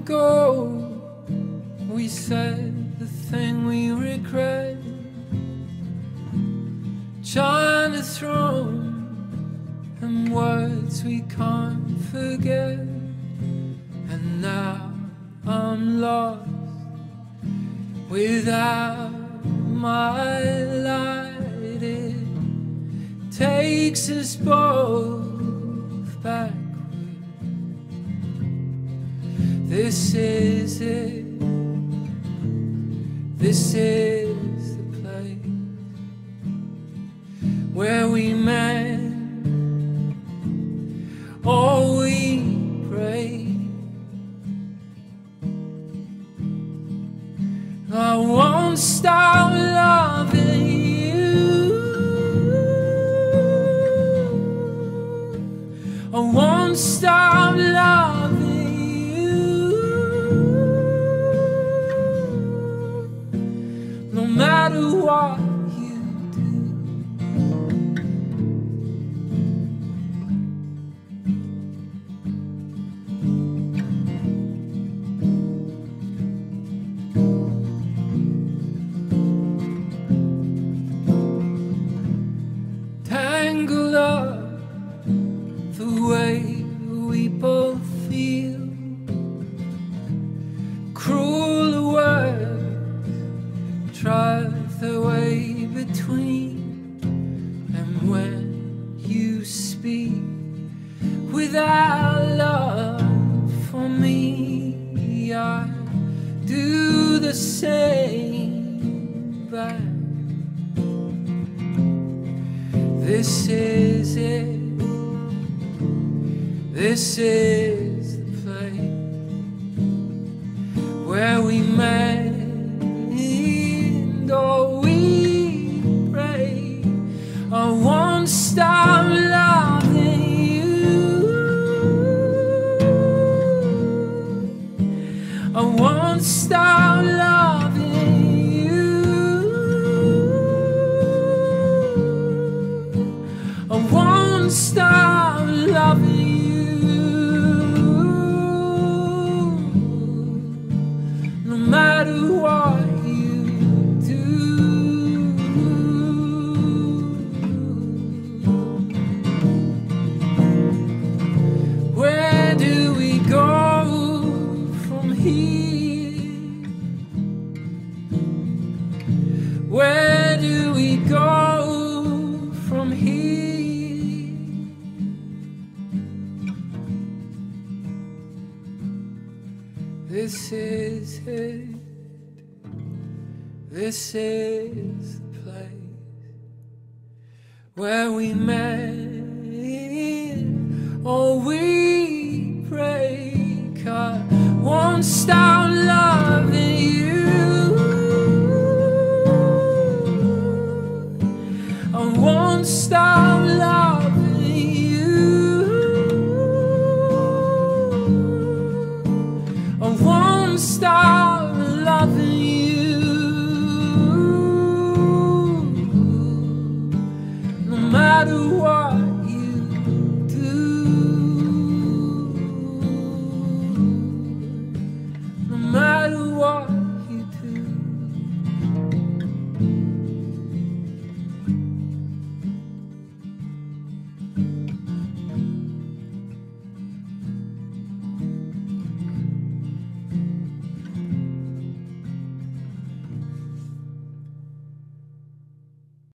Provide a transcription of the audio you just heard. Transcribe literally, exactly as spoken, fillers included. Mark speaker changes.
Speaker 1: ago we said the thing we regret, China throne and words we can't forget. And now I'm lost without my light. It takes us both backward. This is it. This is the place where we met. Oh, we pray. I won't stop loving you. I won't stop loving you. No matter what you do. Tangled up the way we both feel, cruel words drive the way between. And when you speak without love for me, I do the same back. This is it. This is the place where we met. And oh, we pray. I won't stop loving you. I won't stop loving you. I won't stop loving you. No matter what you do. Where do we go from here? Where do we go from here? This is it. This is the place where we met. Oh, we break. I won't stop loving you. I won't stop loving you. I won't stop.